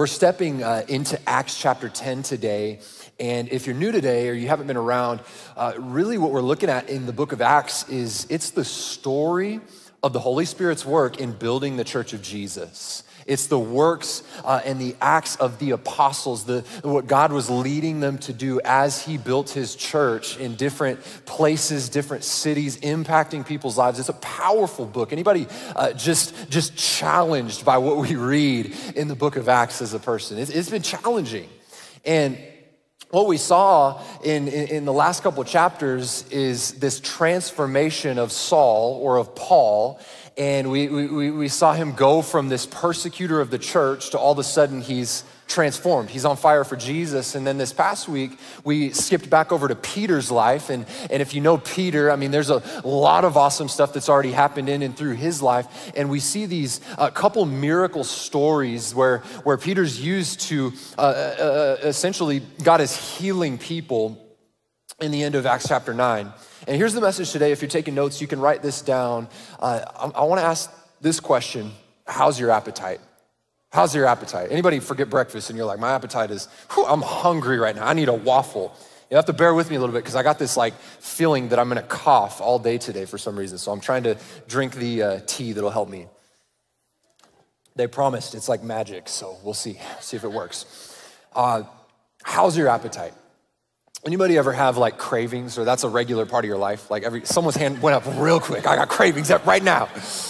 We're stepping into Acts chapter 10 today. And if you're new today or you haven't been around, really what we're looking at in the book of Acts is it's the story of the Holy Spirit's work in building the church of Jesus. It's the works and the acts of the apostles, what God was leading them to do as he built his church in different places, different cities, impacting people's lives. It's a powerful book. Anybody just challenged by what we read in the book of Acts as a person? It's been challenging. And what we saw in the last couple of chapters is this transformation of Saul or of Paul. And we saw him go from this persecutor of the church to all of a sudden he's transformed. He's on fire for Jesus. And then this past week, we skipped back over to Peter's life. And if you know Peter, I mean, there's a lot of awesome stuff that's already happened in and through his life. And we see these couple miracle stories where Peter's used to essentially, God is healing people in the end of Acts chapter 9. And here's the message today. If you're taking notes, you can write this down. I want to ask this question: how's your appetite? How's your appetite? Anybody forget breakfast and you're like, my appetite is, I'm hungry right now. I need a waffle. You have to bear with me a little bit because I got this like feeling that I'm gonna cough all day today for some reason. So I'm trying to drink the tea that'll help me. They promised it's like magic, so we'll see if it works. How's your appetite? Anybody ever have like cravings, or that's a regular part of your life? Like someone's hand went up real quick. I got cravings right now.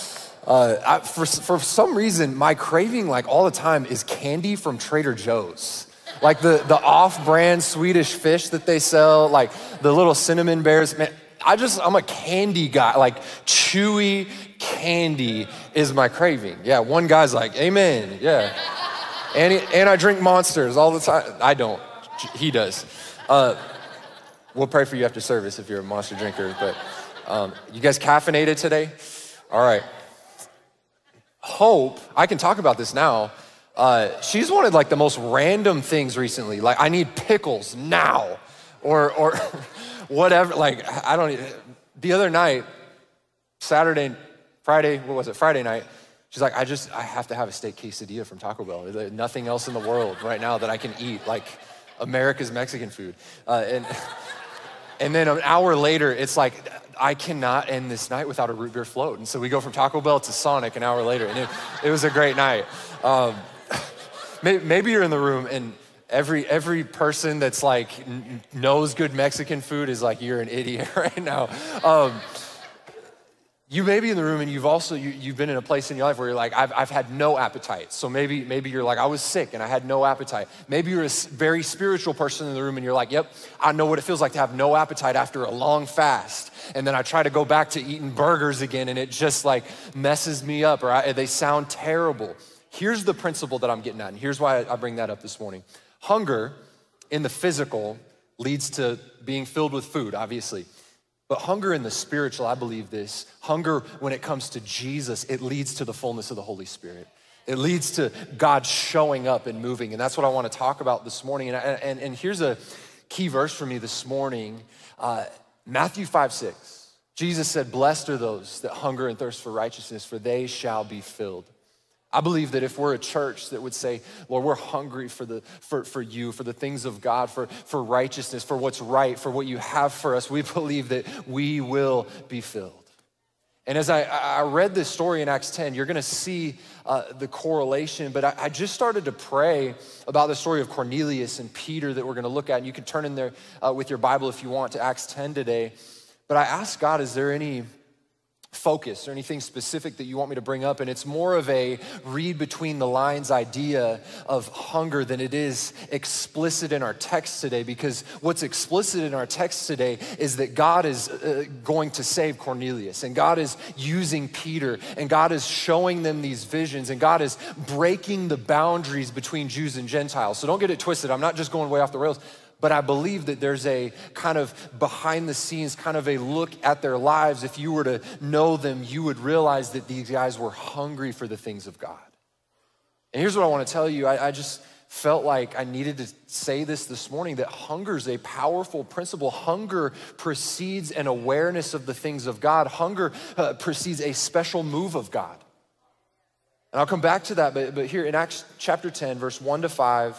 For some reason, my craving like all the time is candy from Trader Joe's. Like the off-brand Swedish fish that they sell, like the little cinnamon bears. Man, I'm a candy guy. Like chewy candy is my craving. Yeah, one guy's like, amen, yeah. And I drink Monsters all the time. I don't, he does. We'll pray for you after service if you're a Monster drinker, but you guys caffeinated today? All right. Hope, I can talk about this now. She's wanted like the most random things recently. Like I need pickles now or whatever. Like the other night, Friday night, she's like, I have to have a steak quesadilla from Taco Bell. There's nothing else in the world right now that I can eat, like America's Mexican food. And then an hour later, it's like, I cannot end this night without a root beer float. And so we go from Taco Bell to Sonic an hour later, and it was a great night. Maybe you're in the room and every person that's like knows good Mexican food is like, you're an idiot right now. You may be in the room and you've been in a place in your life where you're like, I've had no appetite. So maybe you're like, I was sick and I had no appetite. Maybe you're a very spiritual person in the room and you're like, yep, I know what it feels like to have no appetite after a long fast. And then I try to go back to eating burgers again and it just like messes me up, or they sound terrible. Here's the principle that I'm getting at, and here's why I bring that up this morning. Hunger in the physical leads to being filled with food, obviously. But hunger in the spiritual, I believe this, hunger when it comes to Jesus, it leads to the fullness of the Holy Spirit. It leads to God showing up and moving. And that's what I want to talk about this morning. And here's a key verse for me this morning. Matthew 5:6. Jesus said, blessed are those that hunger and thirst for righteousness, for they shall be filled. I believe that if we're a church that would say, Lord, we're hungry for you, for the things of God, for righteousness, for what's right, for what you have for us, we believe that we will be filled. And as I read this story in Acts 10, you're gonna see the correlation, but I just started to pray about the story of Cornelius and Peter that we're gonna look at. And you can turn in there with your Bible if you want to Acts 10 today. But I asked God, is there any focus or anything specific that you want me to bring up? And it's more of a read between the lines idea of hunger than it is explicit in our text today, because what's explicit in our text today is that God is going to save Cornelius, and God is using Peter, and God is showing them these visions, and God is breaking the boundaries between Jews and Gentiles. So don't get it twisted. I'm not just going way off the rails. But I believe that there's a kind of behind the scenes, kind of a look at their lives. If you were to know them, you would realize that these guys were hungry for the things of God. And here's what I want to tell you. I just felt like I needed to say this morning, that hunger is a powerful principle. Hunger precedes an awareness of the things of God. Hunger precedes a special move of God. And I'll come back to that, but here in Acts chapter 10, verse 1-5,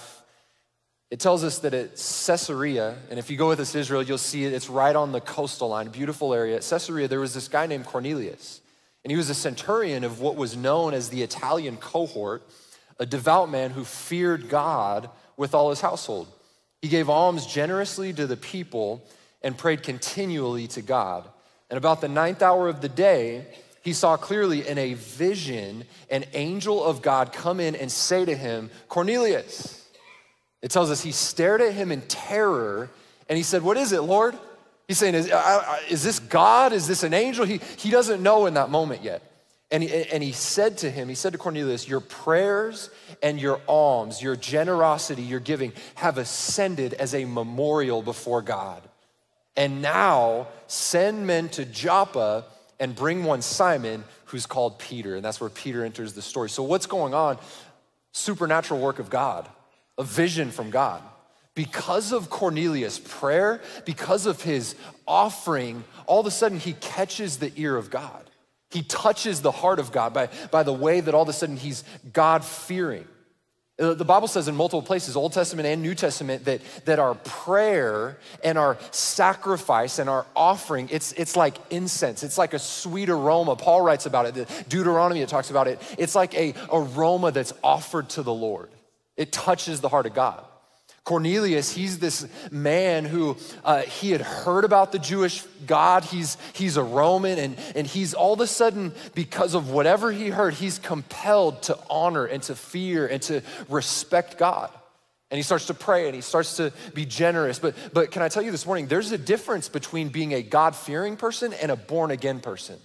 it tells us that at Caesarea, and if you go with us to Israel, you'll see it, it's right on the coastal line, beautiful area. At Caesarea, there was this guy named Cornelius, and he was a centurion of what was known as the Italian cohort, a devout man who feared God with all his household. He gave alms generously to the people and prayed continually to God. And about the 9th hour of the day, he saw clearly in a vision an angel of God come in and say to him, Cornelius. It tells us he stared at him in terror and he said, what is it, Lord? He's saying, is this God? Is this an angel? He doesn't know in that moment yet. And he said to Cornelius, your prayers and your alms, your generosity, your giving have ascended as a memorial before God. And now send men to Joppa and bring one Simon who's called Peter. And that's where Peter enters the story. So what's going on? Supernatural work of God, a vision from God. Because of Cornelius' prayer, because of his offering, all of a sudden he catches the ear of God. He touches the heart of God by the way that all of a sudden he's God-fearing. The Bible says in multiple places, Old Testament and New Testament, that our prayer and our sacrifice and our offering, it's like incense. It's like a sweet aroma. Paul writes about it. Deuteronomy, it talks about it. It's like a aroma that's offered to the Lord. It touches the heart of God. Cornelius, he's this man who he had heard about the Jewish God. He's a Roman, and he's all of a sudden, because of whatever he heard, he's compelled to honor and to fear and to respect God. And he starts to pray and he starts to be generous. But can I tell you this morning, there's a difference between being a God-fearing person and a born-again person.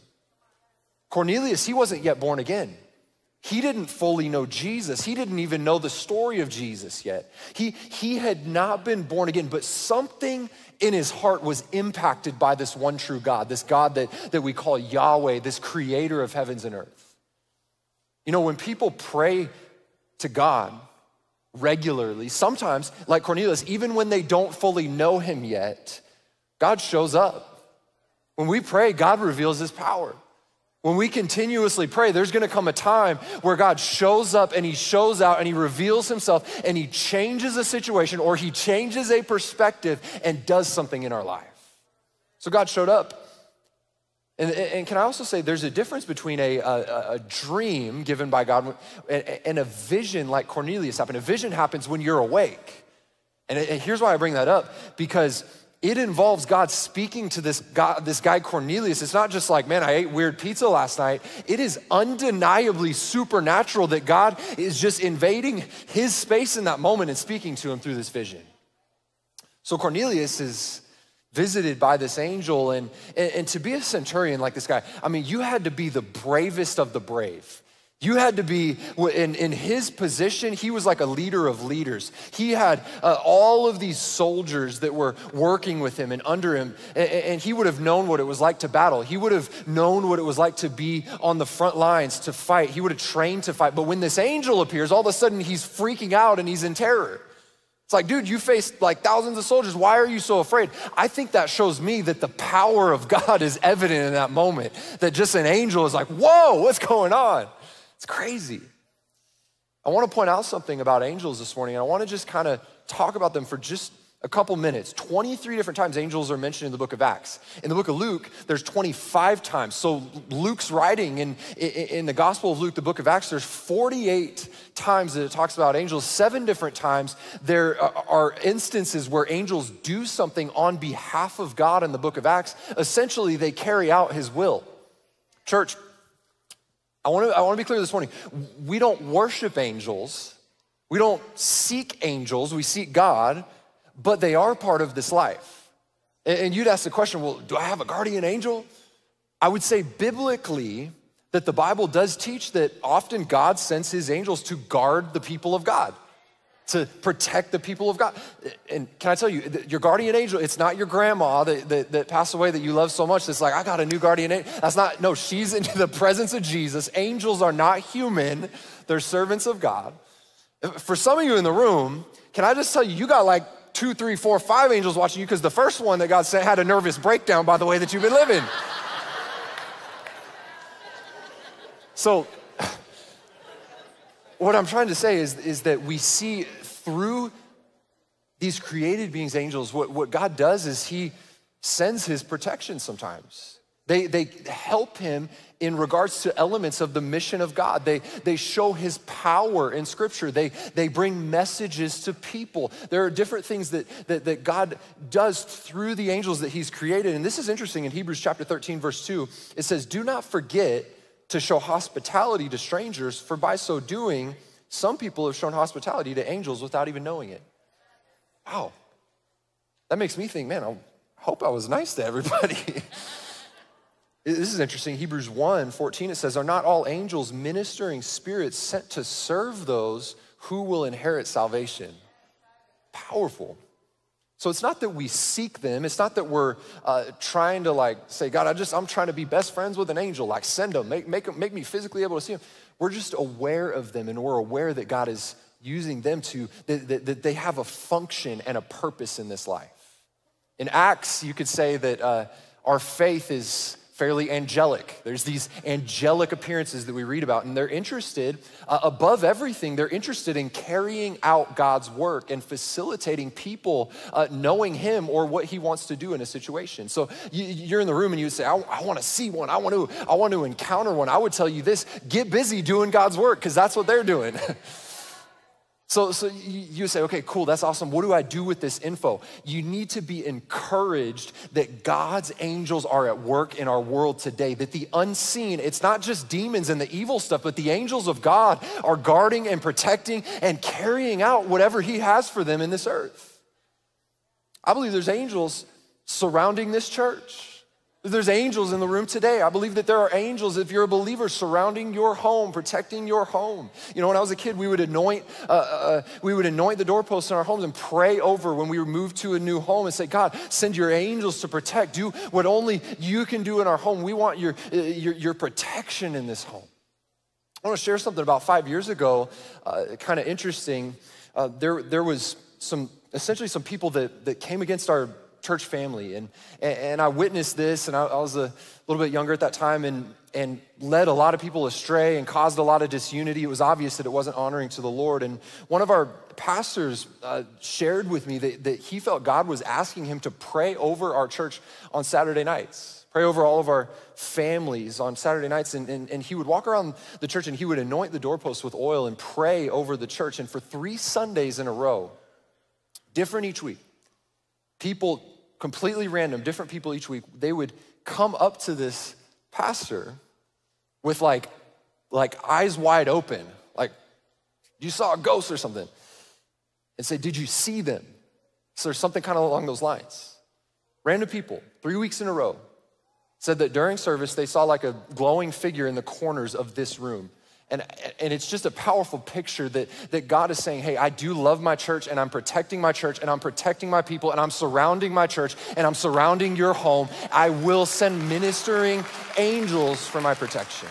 Cornelius, he wasn't yet born again. He didn't fully know Jesus. He didn't even know the story of Jesus yet. He had not been born again, but something in his heart was impacted by this one true God, this God that we call Yahweh, this creator of heavens and earth. You know, when people pray to God regularly, sometimes, like Cornelius, even when they don't fully know him yet, God shows up. When we pray, God reveals his power. When we continuously pray, there's gonna come a time where God shows up and he shows out and he reveals himself and he changes a situation or he changes a perspective and does something in our life. So God showed up. And can I also say there's a difference between a dream given by God and a vision like Cornelius happened. A vision happens when you're awake. And here's why I bring that up, because it involves God speaking to this guy Cornelius. It's not just like, man, I ate weird pizza last night. It is undeniably supernatural that God is just invading his space in that moment and speaking to him through this vision. So Cornelius is visited by this angel, and to be a centurion like this guy, I mean, you had to be the bravest of the brave. You had to be, in his position, he was like a leader of leaders. He had all of these soldiers that were working with him and under him, and he would have known what it was like to battle. He would have known what it was like to be on the front lines, to fight. He would have trained to fight. But when this angel appears, all of a sudden he's freaking out and he's in terror. It's like, dude, you faced like thousands of soldiers. Why are you so afraid? I think that shows me that the power of God is evident in that moment, that just an angel is like, whoa, what's going on? It's crazy. I want to point out something about angels this morning. I want to just kind of talk about them for just a couple minutes. 23 different times angels are mentioned in the book of Acts. In the book of Luke, there's 25 times. So Luke's writing in the Gospel of Luke, the book of Acts, there's 48 times that it talks about angels. 7 different times there are instances where angels do something on behalf of God in the book of Acts. Essentially, they carry out his will. Church, I want to be clear this morning. We don't worship angels. We don't seek angels. We seek God, but they are part of this life. And you'd ask the question, well, do I have a guardian angel? I would say biblically that the Bible does teach that often God sends his angels to guard the people of God, to protect the people of God. And can I tell you, your guardian angel, it's not your grandma that passed away that you love so much that's like, I got a new guardian angel. That's not, no, she's in the presence of Jesus. Angels are not human. They're servants of God. For some of you in the room, can I just tell you, you got like 2, 3, 4, 5 angels watching you, because the first one that God sent had a nervous breakdown by the way that you've been living. what I'm trying to say is that we see through these created beings, angels, what God does is he sends his protection sometimes. They help him in regards to elements of the mission of God. They show his power in scripture. They bring messages to people. There are different things that God does through the angels that he's created. And this is interesting in Hebrews chapter 13, verse 2. It says, do not forget to show hospitality to strangers, for by so doing, some people have shown hospitality to angels without even knowing it. Wow, that makes me think, man, I hope I was nice to everybody. This is interesting. Hebrews 1:14, it says, are not all angels ministering spirits sent to serve those who will inherit salvation? Powerful. So it's not that we seek them. It's not that we're trying to say, God, I'm trying to be best friends with an angel. Send them, make me physically able to see them. We're just aware of them, and we're aware that God is using them that they have a function and a purpose in this life. In Acts, you could say that our faith is fairly angelic. There's these angelic appearances that we read about, and they're interested, above everything, they're interested in carrying out God's work and facilitating people knowing him or what he wants to do in a situation. So you're in the room and you would say, I want to see one. I want to encounter one. I would tell you this, get busy doing God's work, because that's what they're doing. So you say, okay, cool, that's awesome. What do I do with this info? You need to be encouraged that God's angels are at work in our world today, that the unseen, it's not just demons and the evil stuff, but the angels of God are guarding and protecting and carrying out whatever he has for them in this earth. I believe there's angels surrounding this church. There's angels in the room today. I believe that there are angels, if you're a believer, surrounding your home, protecting your home. You know, when I was a kid, we would anoint the doorposts in our homes and pray over when we moved to a new home and say, God, send your angels to protect. Do what only you can do in our home. We want your protection in this home. I want to share something about 5 years ago, kind of interesting. There was essentially some people that came against our church family, and I witnessed this, and I was a little bit younger at that time, and led a lot of people astray and caused a lot of disunity. It was obvious that it wasn't honoring to the Lord, and one of our pastors shared with me that he felt God was asking him to pray over our church on Saturday nights, pray over all of our families on Saturday nights, and he would walk around the church and he would anoint the doorposts with oil and pray over the church, and for 3 Sundays in a row, different each week, people, completely random, different people each week, they would come up to this pastor with like eyes wide open, like you saw a ghost or something, and say, did you see them? So there's something kind of along those lines. Random people, 3 weeks in a row, said that during service, they saw like a glowing figure in the corners of this room. And it's just a powerful picture that God is saying, hey, I do love my church, and I'm protecting my church, and I'm protecting my people, and I'm surrounding my church, and I'm surrounding your home. I will send ministering angels for my protection.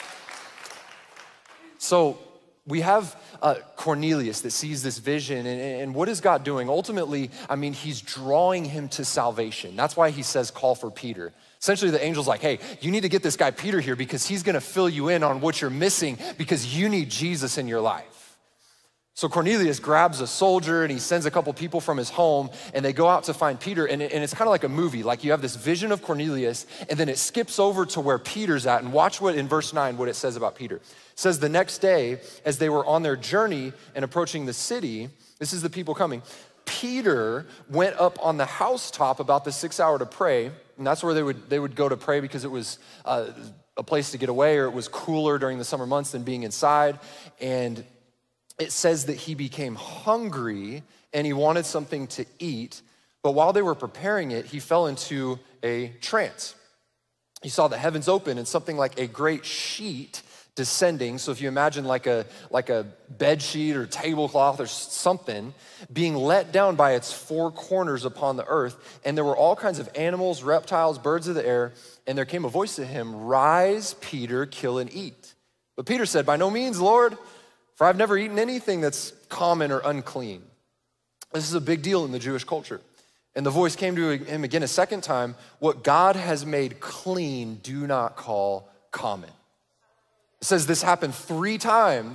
So we have Cornelius that sees this vision, and what is God doing? Ultimately, I mean, he's drawing him to salvation. That's why he says, call for Peter. Essentially, the angel's like, hey, you need to get this guy Peter here because he's gonna fill you in on what you're missing because you need Jesus in your life. So Cornelius grabs a soldier and he sends a couple people from his home, and they go out to find Peter, and it's kind of like a movie. Like you have this vision of Cornelius, and then it skips over to where Peter's at, and watch what in verse 9, what it says about Peter. It says, the next day, as they were on their journey and approaching the city, this is the people coming, Peter went up on the housetop about the 6th hour to pray, and that's where they would go to pray because it was a place to get away, or it was cooler during the summer months than being inside. And it says that he became hungry and he wanted something to eat, but while they were preparing it, he fell into a trance. He saw the heavens open and something like a great sheet descending. So if you imagine like a bed sheet or tablecloth or something being let down by its 4 corners upon the earth. And there were all kinds of animals, reptiles, birds of the air. And there came a voice to him, rise, Peter, kill and eat. But Peter said, by no means, Lord, for I've never eaten anything that's common or unclean. This is a big deal in the Jewish culture. And the voice came to him again a second time, what God has made clean, do not call common. It says this happened 3 times,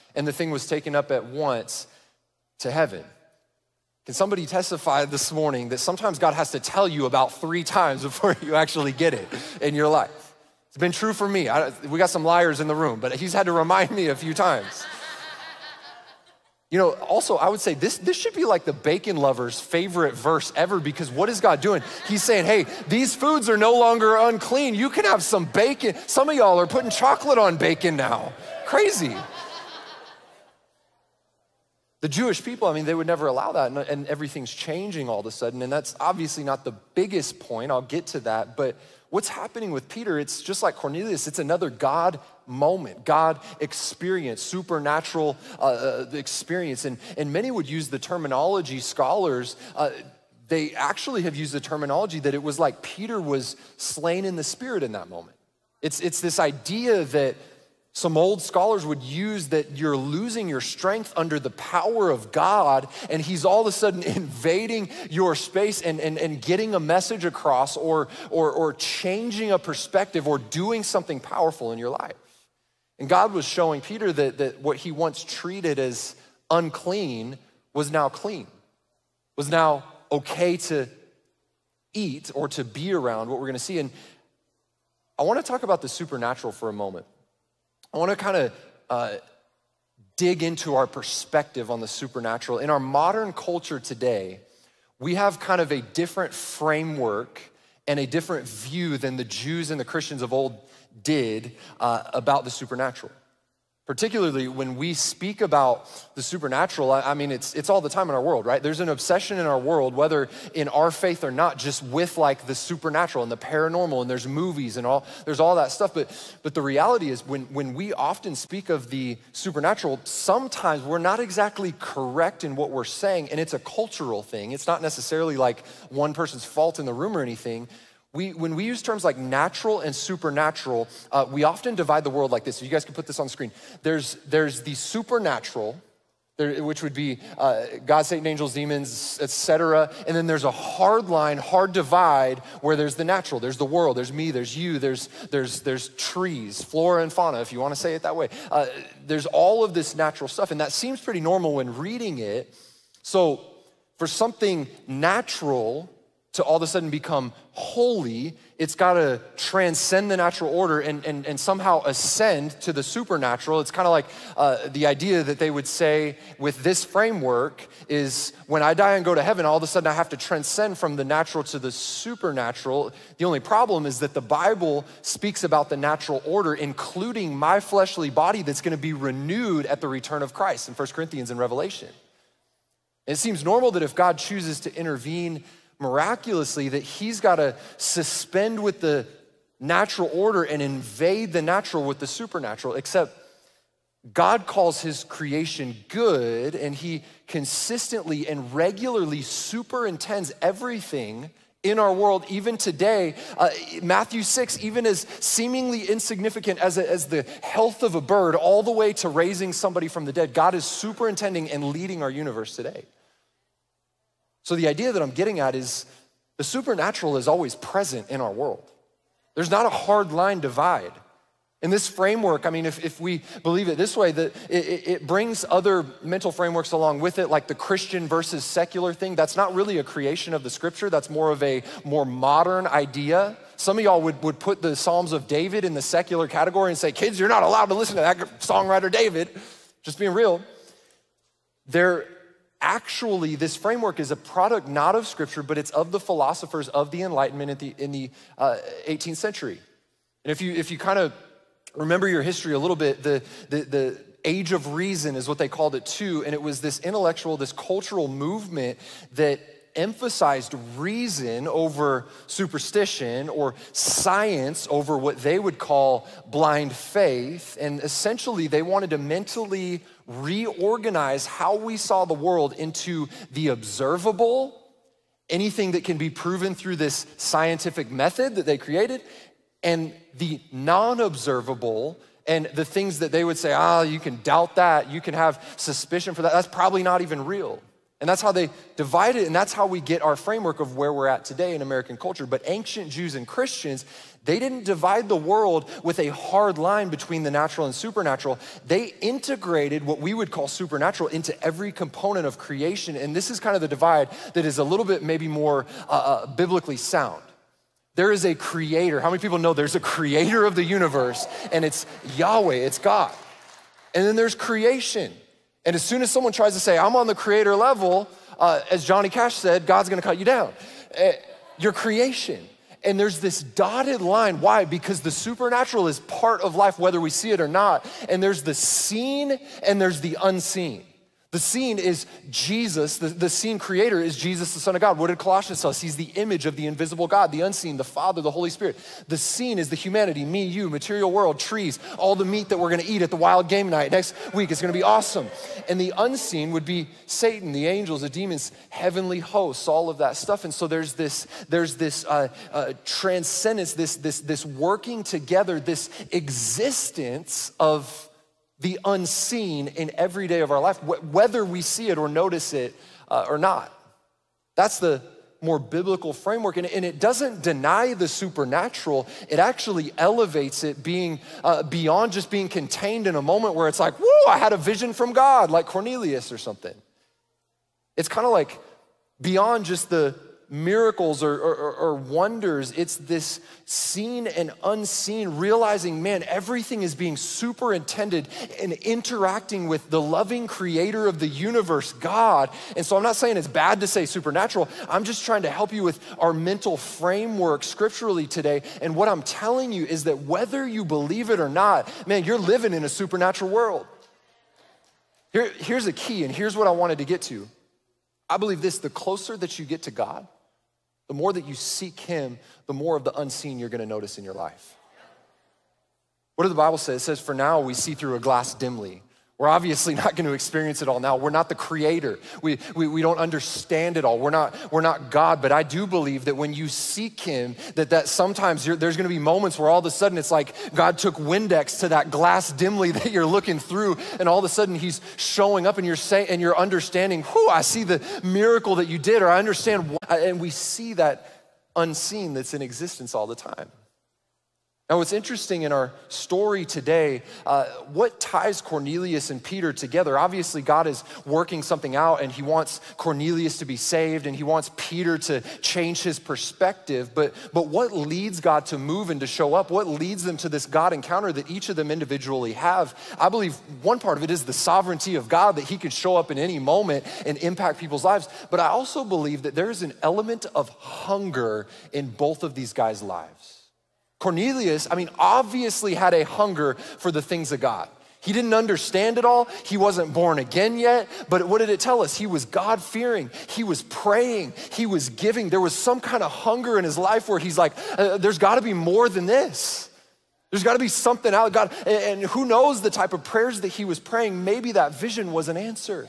and the thing was taken up at once to heaven. Can somebody testify this morning that sometimes God has to tell you about 3 times before you actually get it in your life? It's been true for me. We got some liars in the room, but he's had to remind me a few times. You know, also, I would say this should be like the bacon lover's favorite verse ever, because what is God doing? He's saying, hey, these foods are no longer unclean. You can have some bacon. Some of y'all are putting chocolate on bacon now. Crazy. The Jewish people, I mean, they would never allow that, and everything's changing all of a sudden, and that's obviously not the biggest point. I'll get to that, but what's happening with Peter, it's just like Cornelius. It's another God moment, God experience, supernatural experience, and many would use the terminology, scholars, they actually have used the terminology that it was like Peter was slain in the spirit in that moment. It's this idea that some old scholars would use, that you're losing your strength under the power of God, and he's all of a sudden invading your space and getting a message across, or changing a perspective, or doing something powerful in your life. And God was showing Peter that what he once treated as unclean was now clean, was now okay to eat or to be around, what we're gonna see. And I wanna talk about the supernatural for a moment. I wanna kind of dig into our perspective on the supernatural. In our modern culture today, we have kind of a different framework and a different view than the Jews and the Christians of old did about the supernatural. Particularly when we speak about the supernatural, I mean, it's all the time in our world, right? There's an obsession in our world, whether in our faith or not, just with like the supernatural and the paranormal, and there's movies and there's all that stuff. But the reality is when we often speak of the supernatural, sometimes we're not exactly correct in what we're saying, and it's a cultural thing. It's not necessarily like one person's fault in the room or anything. When we use terms like natural and supernatural, we often divide the world like this. So you guys can put this on the screen. There's the supernatural, which would be God, Satan, angels, demons, etc. And then there's a hard line, hard divide, where there's the natural. There's the world, there's me, there's you, there's trees, flora and fauna, if you want to say it that way. There's all of this natural stuff, and that seems pretty normal when reading it. So for something natural to all of a sudden become holy, it's gotta transcend the natural order and somehow ascend to the supernatural. It's kind of like the idea that they would say with this framework is, when I die and go to heaven, all of a sudden I have to transcend from the natural to the supernatural. The only problem is that the Bible speaks about the natural order, including my fleshly body that's gonna be renewed at the return of Christ in 1 Corinthians and Revelation. It seems normal that if God chooses to intervene miraculously, that he's got to suspend with the natural order and invade the natural with the supernatural, except God calls his creation good, and he consistently and regularly superintends everything in our world, even today. Matthew 6, even as seemingly insignificant as the health of a bird, all the way to raising somebody from the dead, God is superintending and leading our universe today. So the idea that I'm getting at is the supernatural is always present in our world. There's not a hard line divide. In this framework, I mean, if we believe it this way, that it brings other mental frameworks along with it, like the Christian versus secular thing. That's not really a creation of the scripture. That's more of a more modern idea. Some of y'all would put the Psalms of David in the secular category and say, kids, you're not allowed to listen to that songwriter David. Just being real. Actually, this framework is a product not of scripture, but it's of the philosophers of the Enlightenment in the 18th century. And if you kind of remember your history a little bit, the age of reason is what they called it too, and it was this intellectual, this cultural movement that emphasized reason over superstition, or science over what they would call blind faith. And essentially they wanted to mentally reorganize how we saw the world into the observable, anything that can be proven through this scientific method that they created, and the non-observable, and the things that they would say, you can doubt that, you can have suspicion for that, that's probably not even real. And that's how they divide it, and that's how we get our framework of where we're at today in American culture. But ancient Jews and Christians, they didn't divide the world with a hard line between the natural and supernatural. They integrated what we would call supernatural into every component of creation. And this is kind of the divide that is a little bit maybe more biblically sound. There is a creator. How many people know there's a creator of the universe, and it's Yahweh, it's God. And then there's creation. And as soon as someone tries to say, I'm on the creator level, as Johnny Cash said, God's gonna cut you down. You're creation. And there's this dotted line. Why? Because the supernatural is part of life, whether we see it or not. And there's the seen and there's the unseen. The seen is Jesus, the seen creator is Jesus, the Son of God. What did Colossians tell us? He's the image of the invisible God, the unseen, the Father, the Holy Spirit. The seen is the humanity, me, you, material world, trees, all the meat that we're gonna eat at the wild game night next week. It's gonna be awesome. And the unseen would be Satan, the angels, the demons, heavenly hosts, all of that stuff. And so there's this transcendence, this working together, this existence of the unseen in every day of our life, whether we see it or notice it or not. That's the more biblical framework, and it doesn't deny the supernatural. It actually elevates it, being beyond just being contained in a moment where it's like, woo, I had a vision from God, like Cornelius or something. It's kind of like beyond just the miracles or wonders. It's this seen and unseen, realizing, man, everything is being superintended and interacting with the loving creator of the universe, God. And so I'm not saying it's bad to say supernatural. I'm just trying to help you with our mental framework scripturally today. And what I'm telling you is that whether you believe it or not, man, you're living in a supernatural world. Here's a key, and here's what I wanted to get to. I believe this: the closer that you get to God, the more that you seek him, the more of the unseen you're gonna notice in your life. What does the Bible say? It says, for now we see through a glass dimly. We're obviously not gonna experience it all now. We're not the creator. We don't understand it all. We're not God, but I do believe that when you seek him, that sometimes there's gonna be moments where all of a sudden it's like God took Windex to that glass dimly that you're looking through, and all of a sudden he's showing up and you're understanding, whew, I see the miracle that you did, or I understand, and we see that unseen that's in existence all the time. Now, what's interesting in our story today, what ties Cornelius and Peter together? Obviously, God is working something out, and he wants Cornelius to be saved, and he wants Peter to change his perspective. But what leads God to move and to show up? What leads them to this God encounter that each of them individually have? I believe one part of it is the sovereignty of God, that he can show up in any moment and impact people's lives. But I also believe that there is an element of hunger in both of these guys' lives. Cornelius, obviously had a hunger for the things of God. He didn't understand it all. He wasn't born again yet, but what did it tell us? He was God-fearing. He was praying. He was giving. There was some kind of hunger in his life where he's like, there's gotta be more than this. There's gotta be something out of God. And who knows the type of prayers that he was praying. Maybe that vision was an answer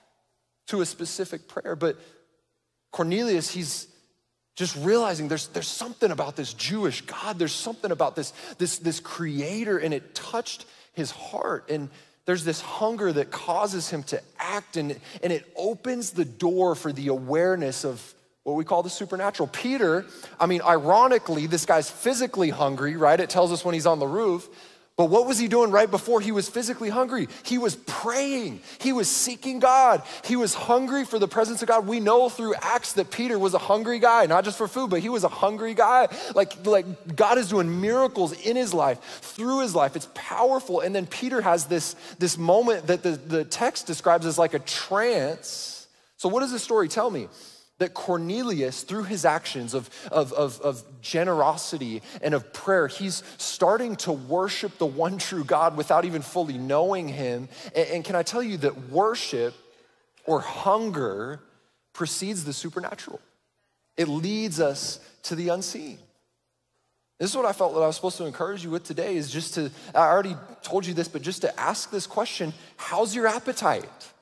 to a specific prayer. But Cornelius, he's just realizing there's something about this Jewish God. There's something about this creator, and it touched his heart. And there's this hunger that causes him to act, and it opens the door for the awareness of what we call the supernatural. Peter, ironically, this guy's physically hungry, right? It tells us when he's on the roof. But what was he doing right before he was physically hungry? He was praying. He was seeking God. He was hungry for the presence of God. We know through Acts that Peter was a hungry guy, not just for food, but he was a hungry guy. Like God is doing miracles in his life, through his life. It's powerful. And then Peter has this moment that the text describes as like a trance. So what does this story tell me? That Cornelius, through his actions of generosity and of prayer, he's starting to worship the one true God without even fully knowing him. And can I tell you that worship or hunger precedes the supernatural? It leads us to the unseen. This is what I felt that I was supposed to encourage you with today, is just to, I already told you this, but just to ask this question: how's your appetite?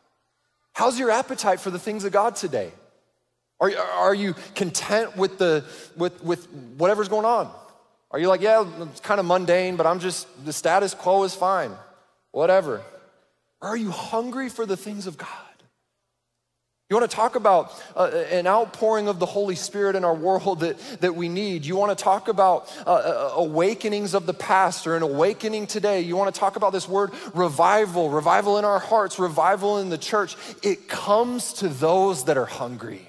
How's your appetite for the things of God today? Are you content with with whatever's going on? Are you like, yeah, it's kind of mundane, but the status quo is fine, whatever? Or are you hungry for the things of God? You want to talk about an outpouring of the Holy Spirit in our world that we need. You want to talk about awakenings of the past or an awakening today. You want to talk about this word revival in our hearts, revival in the church. It comes to those that are hungry.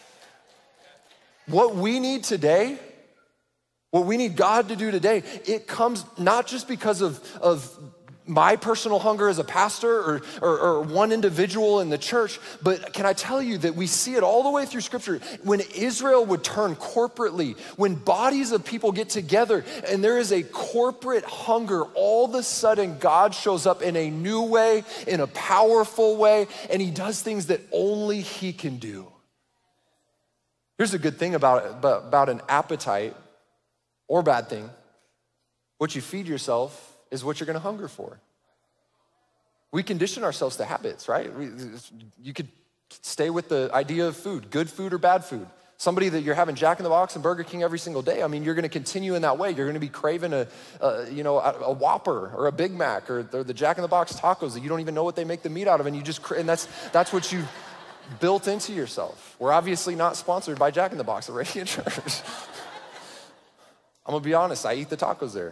What we need today, what we need God to do today, it comes not just because of my personal hunger as a pastor or one individual in the church, but can I tell you that we see it all the way through Scripture. When Israel would turn corporately, when bodies of people get together and there is a corporate hunger, all of a sudden God shows up in a new way, in a powerful way, and he does things that only he can do. Here's a good thing about an appetite, or bad thing. What you feed yourself is what you're gonna hunger for. We condition ourselves to habits, right? You could stay with the idea of food, good food or bad food. Somebody that you're having Jack in the Box and Burger King every single day, I mean, you're gonna continue in that way. You're gonna be craving a Whopper or a Big Mac or the Jack in the Box tacos that you don't even know what they make the meat out of, and that's what you built into yourself. We're obviously not sponsored by Jack in the Box at Radiant Church. I'm gonna be honest, I eat the tacos there.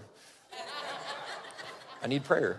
I need prayer.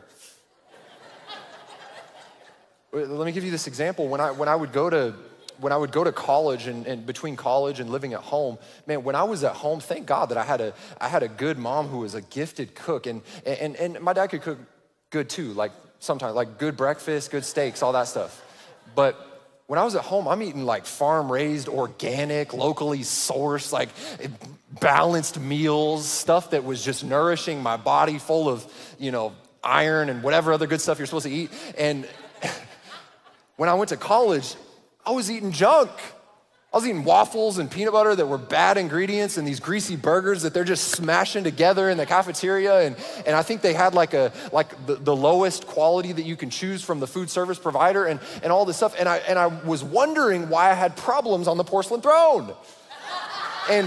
Let me give you this example. When I would go to college and between college and living at home, man, when I was at home, thank God that I had a good mom who was a gifted cook, and my dad could cook good too, like sometimes, like good breakfast, good steaks, all that stuff. But when I was at home, I'm eating like farm-raised, organic, locally sourced, like balanced meals, stuff that was just nourishing my body, full of, iron and whatever other good stuff you're supposed to eat. And when I went to college, I was eating junk. I was eating waffles and peanut butter that were bad ingredients and these greasy burgers that they're just smashing together in the cafeteria. And I think they had like the lowest quality that you can choose from the food service provider and all this stuff. And I was wondering why I had problems on the porcelain throne. And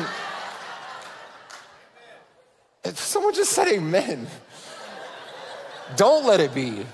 someone just said amen. Don't let it be.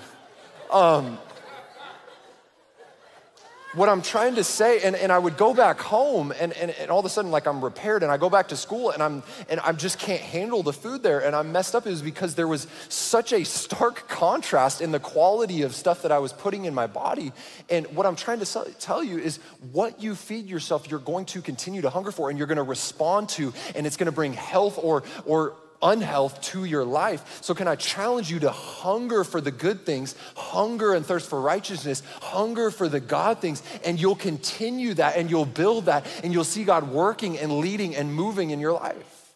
What I'm trying to say, and I would go back home and all of a sudden, like, I'm repaired and I go back to school and I just can't handle the food there and I'm messed up. It was because there was such a stark contrast in the quality of stuff that I was putting in my body. And what I'm trying to tell you is what you feed yourself, you're going to continue to hunger for and you're gonna respond to, and it's gonna bring health or unhealth to your life. So can I challenge you to hunger for the good things, hunger and thirst for righteousness, hunger for the God things, and you'll continue that and you'll build that and you'll see God working and leading and moving in your life.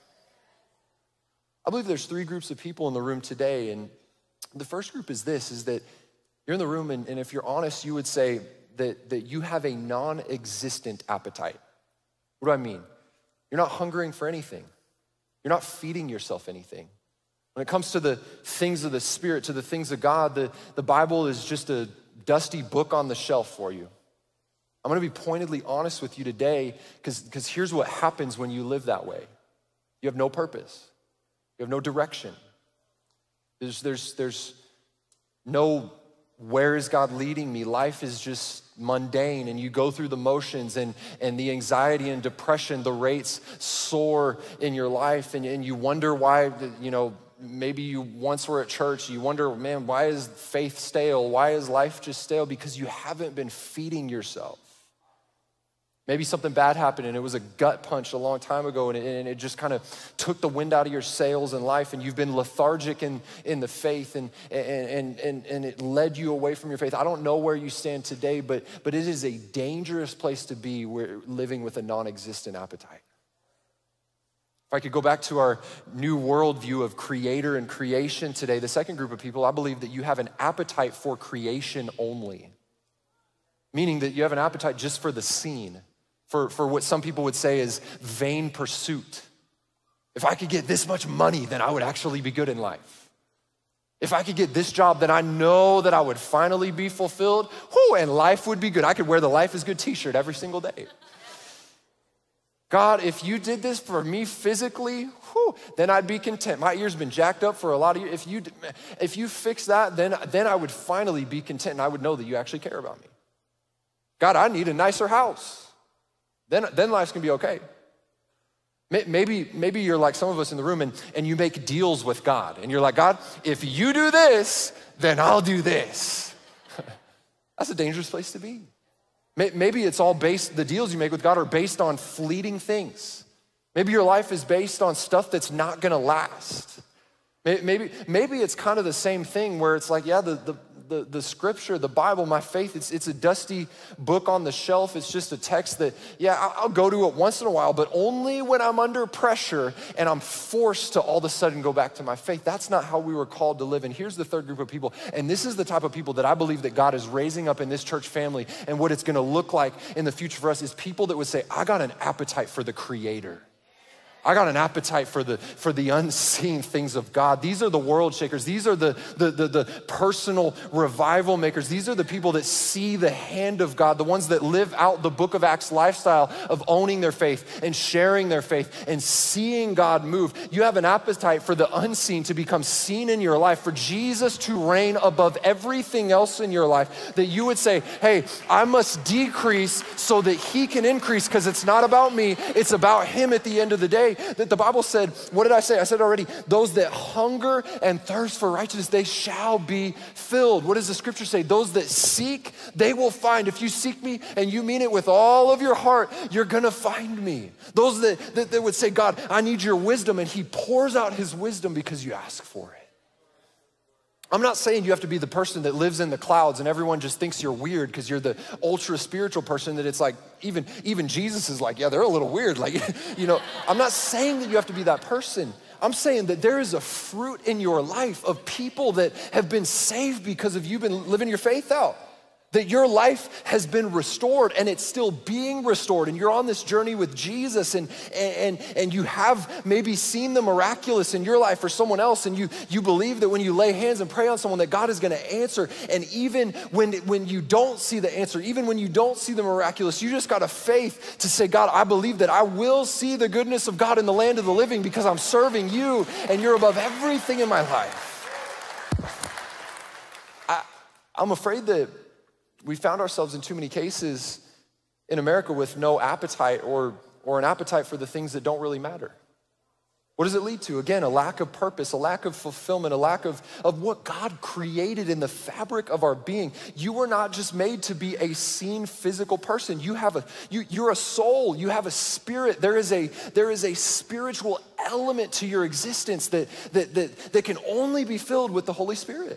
I believe there's 3 groups of people in the room today, and the first group is this, is that you're in the room and if you're honest, you would say that you have a non-existent appetite. What do I mean? You're not hungering for anything. You're not feeding yourself anything. When it comes to the things of the Spirit, to the things of God, the Bible is just a dusty book on the shelf for you. I'm gonna be pointedly honest with you today, because here's what happens when you live that way. You have no purpose. You have no direction. There's no, where is God leading me? Life is just mundane and you go through the motions and the anxiety and depression, the rates soar in your life and you wonder why, maybe you once were at church, you wonder, man, why is faith stale? Why is life just stale? Because you haven't been feeding yourself. Maybe something bad happened and it was a gut punch a long time ago and it just kind of took the wind out of your sails in life and you've been lethargic in the faith and it led you away from your faith. I don't know where you stand today, but it is a dangerous place to be living with a non-existent appetite. If I could go back to our new worldview of creator and creation today, the second group of people, I believe that you have an appetite for creation only. Meaning that you have an appetite just for the scene. For what some people would say is vain pursuit. If I could get this much money, then I would actually be good in life. If I could get this job, then I know that I would finally be fulfilled, and life would be good. I could wear the Life is Good t-shirt every single day. God, if you did this for me physically, then I'd be content. My ear's been jacked up for a lot of years. If you fix that, then I would finally be content and I would know that you actually care about me. God, I need a nicer house. Then life's gonna be okay. Maybe you're like some of us in the room and you make deals with God. And you're like, God, if you do this, then I'll do this. That's a dangerous place to be. Maybe it's all based, the deals you make with God are based on fleeting things. Maybe your life is based on stuff that's not gonna last. Maybe it's kind of the same thing where it's like, yeah, the scripture, the Bible, my faith, it's a dusty book on the shelf. It's just a text that, yeah, I'll go to it once in a while, but only when I'm under pressure and I'm forced to all of a sudden go back to my faith. That's not how we were called to live. And here's the third group of people. And this is the type of people that I believe that God is raising up in this church family. And what it's gonna look like in the future for us is people that would say, I got an appetite for the Creator. I got an appetite for the unseen things of God. These are the world shakers. These are the personal revival makers. These are the people that see the hand of God, the ones that live out the Book of Acts lifestyle of owning their faith and sharing their faith and seeing God move. You have an appetite for the unseen to become seen in your life, for Jesus to reign above everything else in your life, that you would say, hey, I must decrease so that he can increase, because it's not about me, it's about him at the end of the day. That the Bible said, what did I say? I said already, those that hunger and thirst for righteousness, they shall be filled. What does the scripture say? Those that seek, they will find. If you seek me and you mean it with all of your heart, you're gonna find me. Those that would say, God, I need your wisdom, and he pours out his wisdom because you ask for it. I'm not saying you have to be the person that lives in the clouds and everyone just thinks you're weird because you're the ultra spiritual person that it's like, even Jesus is like, yeah, they're a little weird. Like, you know, I'm not saying that you have to be that person. I'm saying that there is a fruit in your life of people that have been saved because of you been living your faith out. That your life has been restored and it's still being restored, and you're on this journey with Jesus, and you have maybe seen the miraculous in your life or someone else, and you believe that when you lay hands and pray on someone that God is gonna answer. And even when you don't see the answer, even when you don't see the miraculous, you just got a faith to say, God, I believe that I will see the goodness of God in the land of the living because I'm serving you and you're above everything in my life. I'm afraid that we found ourselves in too many cases in America with no appetite or an appetite for the things that don't really matter. What does it lead to? Again, a lack of purpose, a lack of fulfillment, a lack of what God created in the fabric of our being. You were not just made to be a seen physical person. You're a soul, you have a spirit. There is a spiritual element to your existence that can only be filled with the Holy Spirit.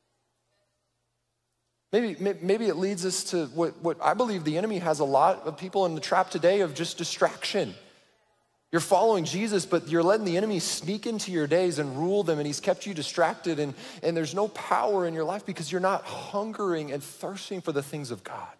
Maybe it leads us to what I believe the enemy has a lot of people in the trap today of just distraction. You're following Jesus, but you're letting the enemy sneak into your days and rule them, and he's kept you distracted, and there's no power in your life because you're not hungering and thirsting for the things of God.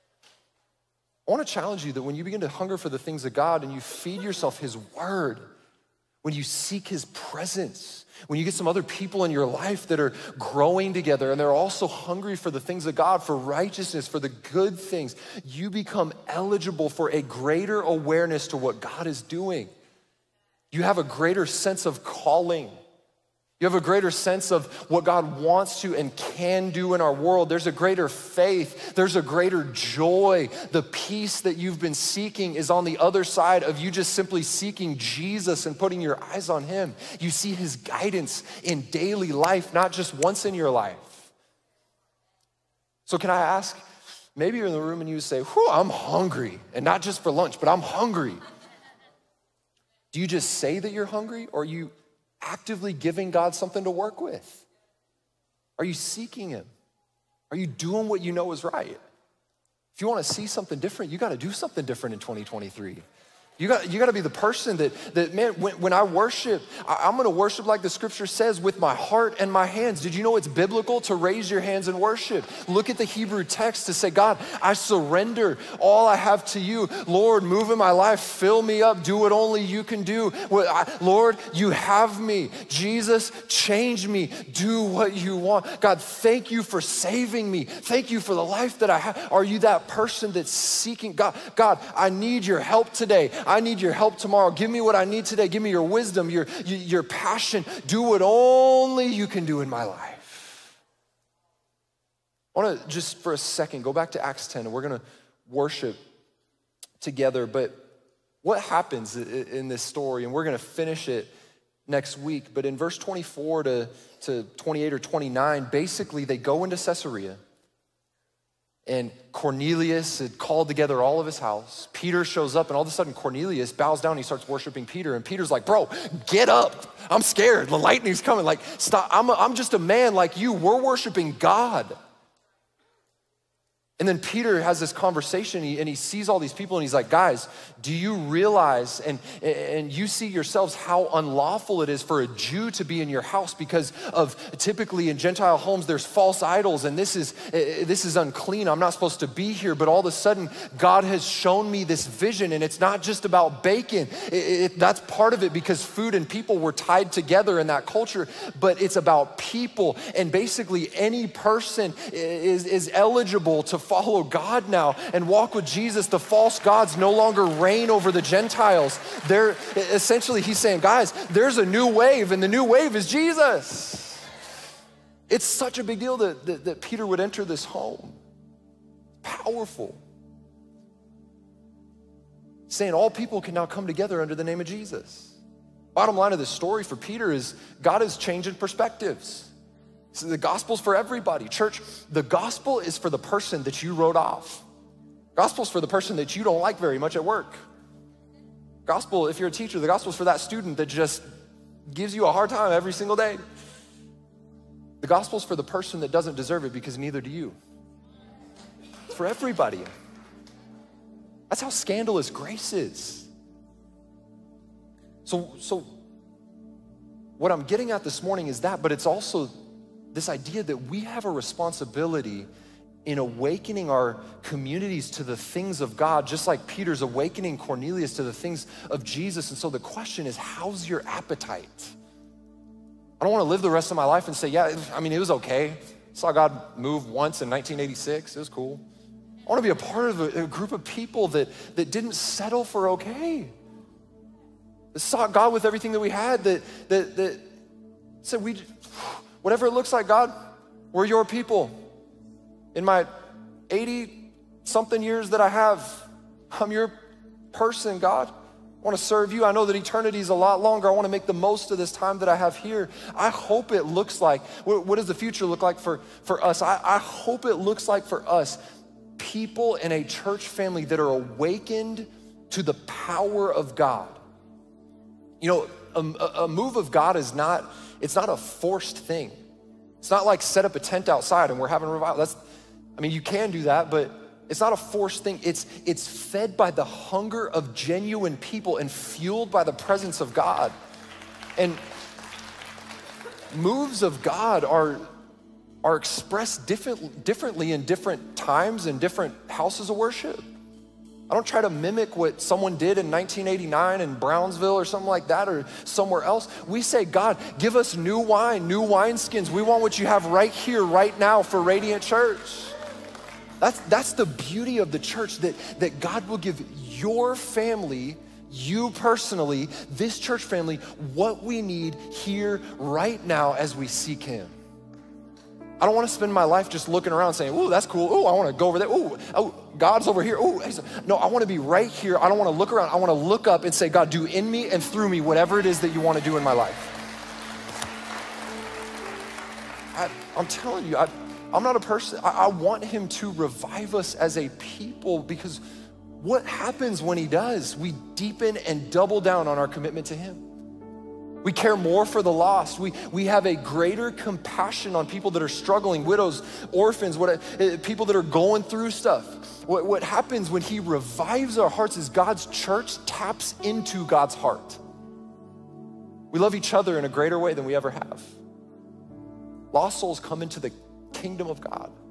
I want to challenge you that when you begin to hunger for the things of God and you feed yourself his word, when you seek his presence, when you get some other people in your life that are growing together and they're also hungry for the things of God, for righteousness, for the good things, you become eligible for a greater awareness to what God is doing. You have a greater sense of calling. You have a greater sense of what God wants to and can do in our world. There's a greater faith. There's a greater joy. The peace that you've been seeking is on the other side of you just simply seeking Jesus and putting your eyes on him. You see his guidance in daily life, not just once in your life. So can I ask, maybe you're in the room and you say, whew, I'm hungry, and not just for lunch, but I'm hungry. Do you just say that you're hungry, or are you actively giving God something to work with? Are you seeking him? Are you doing what you know is right? If you want to see something different, you got to do something different in 2023. You got to be the person that man, when I worship, I'm going to worship like the scripture says, with my heart and my hands. Did you know it's biblical to raise your hands and worship? Look at the Hebrew text to say, God, I surrender all I have to you. Lord, move in my life, fill me up, do what only you can do. Lord, you have me. Jesus, change me, do what you want. God, thank you for saving me. Thank you for the life that I have. Are you that person that's seeking God, I need your help today. I need your help tomorrow. Give me what I need today. Give me your wisdom, your passion. Do what only you can do in my life. I want to just for a second go back to Acts 10, and we're worship together. But what happens in this story, and we're gonna finish it next week, but in verse 24 to 28 or 29, basically they go into Caesarea, and Cornelius had called together all of his house. Peter shows up, and all of a sudden Cornelius bows down and he starts worshiping Peter, and Peter's like, bro, get up. I'm scared, the lightning's coming. Like, stop, I'm just a man like you. We're worshiping God. And then Peter has this conversation and he sees all these people and he's like, guys, do you realize and you see yourselves how unlawful it is for a Jew to be in your house because of typically in Gentile homes there's false idols and this is unclean. I'm not supposed to be here, but all of a sudden God has shown me this vision, and it's not just about bacon. That's part of it because food and people were tied together in that culture, but it's about people, and basically any person is eligible to follow God now and walk with Jesus. The false gods no longer reign over the Gentiles. They're essentially, he's saying, guys, there's a new wave, and the new wave is Jesus. It's such a big deal that Peter would enter this home. Powerful. Saying all people can now come together under the name of Jesus. Bottom line of this story for Peter is God is changing perspectives. So the gospel's for everybody. Church, the gospel is for the person that you wrote off. Gospel's for the person that you don't like very much at work. Gospel, if you're a teacher, the gospel's for that student that just gives you a hard time every single day. The gospel's for the person that doesn't deserve it because neither do you. It's for everybody. That's how scandalous grace is. So what I'm getting at this morning is that, but it's also this idea that we have a responsibility in awakening our communities to the things of God, just like Peter's awakening Cornelius to the things of Jesus. And so the question is, how's your appetite? I don't want to live the rest of my life and say, yeah, I mean, it was okay. I saw God move once in 1986, it was cool. I want to be a part of a group of people that didn't settle for okay. That sought God with everything that we had, that said, whatever it looks like, God, we're your people. In my 80-something years that I have, I'm your person, God. I want to serve you. I know that eternity is a lot longer. I want to make the most of this time that I have here. I hope it looks like, what does the future look like for us? I hope it looks like for us, people in a church family that are awakened to the power of God. You know, a move of God is not, it's not a forced thing. It's not like set up a tent outside and we're having a revival. You can do that, but it's not a forced thing. It's fed by the hunger of genuine people and fueled by the presence of God. And moves of God are expressed differently in different times and different houses of worship. I don't try to mimic what someone did in 1989 in Brownsville or something like that or somewhere else. We say, God, give us new wine, new wineskins. We want what you have right here, right now for Radiant Church. That's the beauty of the church, that God will give your family, you personally, this church family, what we need here right now as we seek him. I don't want to spend my life just looking around saying, ooh, that's cool. Ooh, I want to go over there. Ooh, God's over here. Ooh, no, I want to be right here. I don't want to look around. I want to look up and say, God, do in me and through me whatever it is that you want to do in my life. I'm telling you, I'm not a person. I want him to revive us as a people, because what happens when he does? We deepen and double down on our commitment to him. We care more for the lost. We have a greater compassion on people that are struggling, widows, orphans, people that are going through stuff. What happens when he revives our hearts is God's church taps into God's heart. We love each other in a greater way than we ever have. Lost souls come into the kingdom of God.